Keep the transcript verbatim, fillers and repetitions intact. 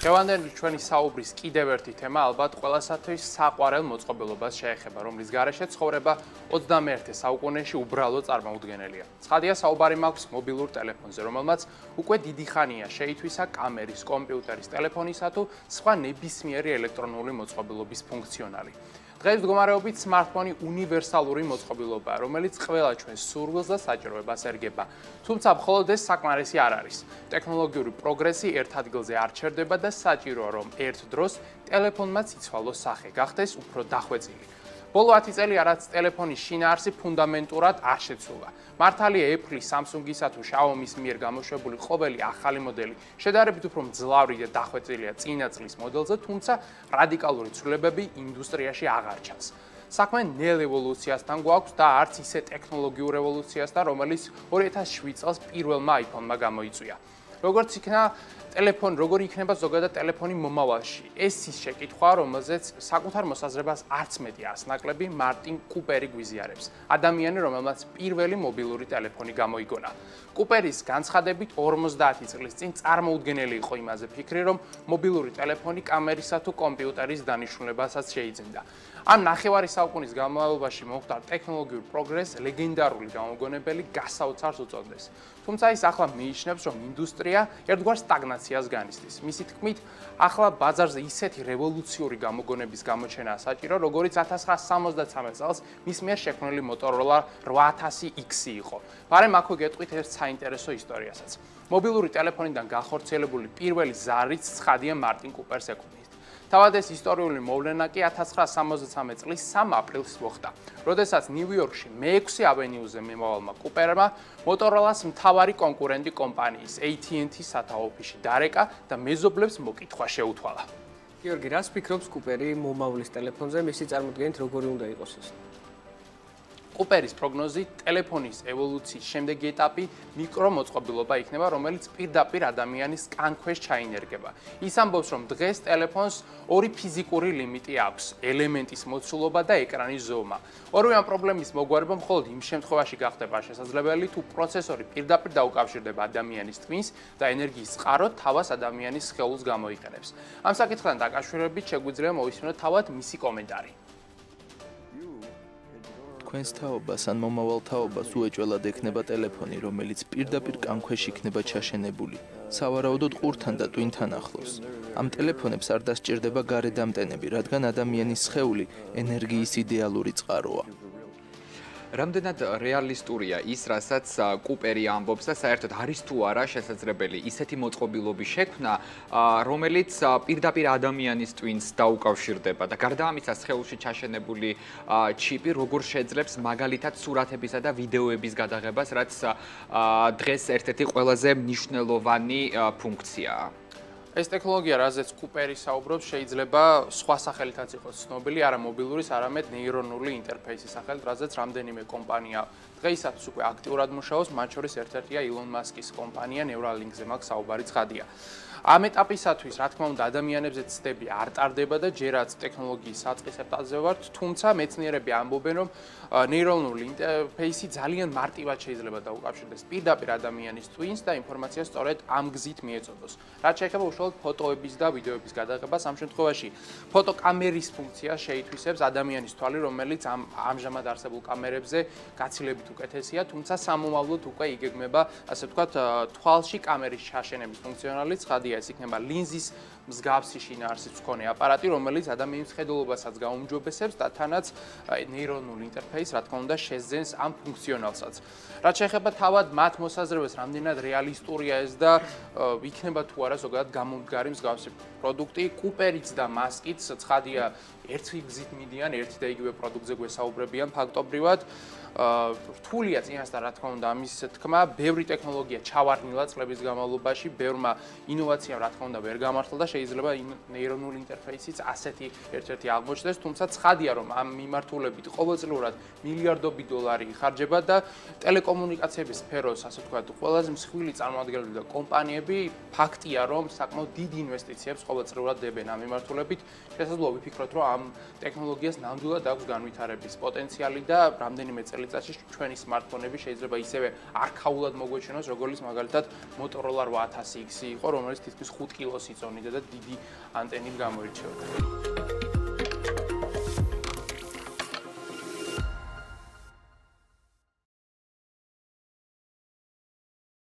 Დღევანდელი ჩვენი საუბრის კიდევ ერთი თემა ალბათ ყველასათვის საყვარელ მოწყობილობას შეეხება, რომლის გარეშე ცხოვრება ოცდამეერთე საუკუნეში უბრალო წარმოუდგენელია. ცხადია, საუბარი მაქვს მობილურ ტელეფონზე, რომელმაც უკვე დიდი ხანია შეითვისა კამერის, კომპიუტერის, ტელეფონისა თუ სხვა ნებისმიერი ელექტრონული მოწყობილობის ფუნქციონალი. დღეს მდგომარეობით smartphone უნივერსალური მოწყობილობაა, რომელიც ყველა ჩვენს სურვილს და საჭიროებას ერგება. თუმცა მხოლოდ ეს საკმარისი არ არის. ტექნოლოგიური პროგრესი ერთ ადგილზე არ ჩერდება და საჭიროა, რომ ერთ დროს ტელეფონმაც იცვალოს სახე, გახდეს უფრო დახვეწილი. ბოლო ათი წელი არაც ტელეფონის შინაარსი ფუნდამენტურად არ შეცვლა. მართალია Apple-ის, Samsung-ისა თუ Xiaomi-ის მიერ გამოშვებული ყოველი ახალი მოდელი შედარებით უფრო მძლავრი და დახვეწილია წინა წლის მოდელზე, თუმცა რადიკალური ცვლილებები ინდუსტრიაში აღარ ჩანს. საქმე ნელ ევოლუციასთან გვაქვს და არც ისე ტექნოლოგიურ ევოლუციასთან, რომელიც ორი ათას შვიდ წელს პირველმა iPhone-მა გამოიწვია. როგორც იქნა ტელეფონი, როგორი იქნება ზოგადად ტელეფონი მომავალში. ეს ის შეკითხვა, რომელზეც საკუთარ მოსაზრებას არც მეტი ასნაკლები მარტინ კუპერი გვიზიარებს. ადამიანი, რომელმაც პირველი მობილური ტელეფონი გამოიგონა. კუპერის განცხადებით ორმოცდაათი წლის წინ წარმოუდგენელი იყო იმაზე ფიქრი, რომ მობილური ტელეფონი კამერისა თუ კომპიუტერის დანიშნულებასაც შეიძინდა. ამ ნახევარი საუკუნის განმავლობაში მომხდარ ტექნოლოგიურ პროგრესს ლეგენდარული გამოგონებელი გასაოცარს უწოდეს. თუმცა ის ახლა მიიჩნევს, რომ ინდუსტრია ერთგვარ სტაგნაციას განიცდის. მისი თქმით, ახლა ბაზარზე ისეთი რევოლუციური გამოგონების გამოჩენაა საჭირო, როგორც ათას ცხრაასა სამოცდამეცხრე წელს მის მიერ შექმნილი Motorola რვა ათასი X იყო. მაგრამ აქვე გეტყვით ერთ საინტერესო ისტორიასაც. მობილური ტელეფონიდან განხორციელებული პირველი ზარიც ცხადია მარტინ კუპერს ეკუთვნის. თავად ეს ისტორიული მოვლენა კი ათას ცხრაასა სამოცდამეცხრე წლის სამ აპრილს მოხდა, როდესაც ნიუ-იორკში მეექვსე ავენიუზე მიმავალმა კუპერმა Motorola-ს მთავარი კონკურენტი კომპანიის A T and T სათაო ოფისში დარეკა და მეზობლებს მოკითხვა შეუთვალა. გიორგი, რას ფიქრობს კუპერი მომავლის ტელეფონზე, მისი წარმოდგენით როგორი უნდა იყოს ეს? კუპერის პროგნოზით ტელეფონის ევოლუციის შემდეგი ეტაპი მიკრომოწყობილობა იქნება, რომელიც პირდაპირ ადამიანის კანქვეშ ჩაინერგება. ის ამბობს, რომ დღეს ტელეფონს ორი ფიზიკური ლიმიტი აქვს: ელემენტის მოცულობა და ეკრანის ზომა. ორივე ამ პრობლემის მოგვარება მხოლოდ იმ შემთხვევაში გახდება შესაძლებელი, თუ პროცესორი პირდაპირ დაუკავშირდება ადამიანის თქმის და ენერგიის წყარო თავას ადამიანის სხეულს გამოიყენებს. ამ საკითხთან დაკავშირებით შეგვიძლია მოვისმინოთ თავად მისი კომენტარი. თქვენს თაობას ან მომავალ თაობას უეჭველად ექნება ტელეფონი, რომელიც პირდაპირ კანქვეშ იქნება ჩაშენებული, სავარაუდოდ ყურთან და ტვინთან ახლოს. ამ ტელეფონებს არ დასჭირდება გარედამტენები, რადგან ადამიანის სხეული ენერგიის იდეალური წყაროა. რამდენად რეალისტურია ის, რასაც კუპერი ამბობს და საერთოდ არის თუ არა შესაძლებელი ისეთი მოწყობილობის შექმნა, რომელიც პირდაპირ ადამიანის ტვინს დაუკავშირდება და გარდა ამისა სხეულში ჩაშენებული ჩიპი როგორ შეძლებს მაგალითად სურათებისა და ვიდეოების გადაღებას, რაც დღეს ერთ-ერთი ყველაზე მნიშვნელოვანი ფუნქციაა. ეს ტექნოლოგია, რაზეც კუპერი საუბრობს, შეიძლება სხვა სახელითაც იყოს ცნობილი, არა მობილურის, არამედ ნეირონული ინტერფეისის სახელით, რაზეც რამდენიმე კომპანია დღეისათვის უკვე აქტიურად მუშაობს, მათ შორის ერთ-ერთია Elon Musk-ის კომპანია Neuralink-ზე მაქვს საუბარი ცხადია. ამ ეტაპისათვის, რა თქმა უნდა, ადამიანებზე ცდები არ ტარდება და ჯერაც ტექნოლოგიის საწყის ეტაპზე ვართ, თუმცა მეცნიერები ამბობენ, რომ ნეირონული ინტერფეისი ძალიან მარტივად შეიძლება დაუკავშირდეს პირდაპირ ადამიანის ტვინს და ინფორმაციას სწორედ ამ გზით მიეწოდოს. რაც შეეხება უშუალოდ ფოტოების და ვიდეოების გადაღებას, ამ შემთხვევაში ფოტოკამერის ფუნქციას შეითვისებს ადამიანის თვალი, რომელიც ამ ამჟამად არსებულ კამერებზე გაცილებით უკეთესია, თუმცა სამომავლოდ უკვე იგეგმება, ასე ვთქვათ, თვალში კამერის ჩაშენების ფუნქციონალი, ცხადია ეს იქნება ლინზის მსგავსი შინაარსის მქონე აპარატი, რომელიც ადამიანის ხედულობასაც გაუმჯობესებს და თანაც ნეირონული ინტერფეისი, რა თქმა უნდა, შეძენს ამ ფუნქციონალსაც. რაც შეეხება თავად მათ მოსაზრებას, რამდენად რეალისტურია ეს და იქნება თუ არა ზოგადად გამომდგარი მსგავსი პროდუქტი, კუპერიც და მასკიც ცხადია ერთი გზით მიდიან, ერთი და იგივე პროდუქტზე გვესაუბრებიან ფაქტობრივად. რთულია წინასწარ, რა თქმა უნდა, ამის თქმა, ბევრი ტექნოლოგია ჩავარდნილა წლების განმავლობაში, ბევრმა ინოვაციამ, რა თქმა უნდა, ვერ გამართლა და შეიძლება ნეირონული ინტერფეისიც ასეთი ერთ-ერთი აღმოჩნდეს, თუმცა ცხადია, რომ ამ მიმართულებით ყოველწლიურად მილიარდობით დოლარი იხარჯება და ტელეკომუნიკაციების სფეროს, ასე ვთქვათ, ყველაზე მსხვილი წარმომადგენლები და კომპანიები ფაქტია, რომ საკმაოდ დიდ ინვესტიციებს ყოველწლიურად დებენ ამ მიმართულებით. შესაძლოა ვიფიქროთ, რომ ამ ტექნოლოგიას ნამდვილად აქვს განვითარების პოტენციალი და რამდენიმე წელიწადში ჩვენი smartphone-ები შეიძლება ისევე არქაულად მოგვეჩვენოს, როგორც მაგალითად Motorola რვა ათასი X იყო, რომელიც თითქმის ხუთ კილოს იწონიდა და დიდი ანტენით გამოირჩეოდა.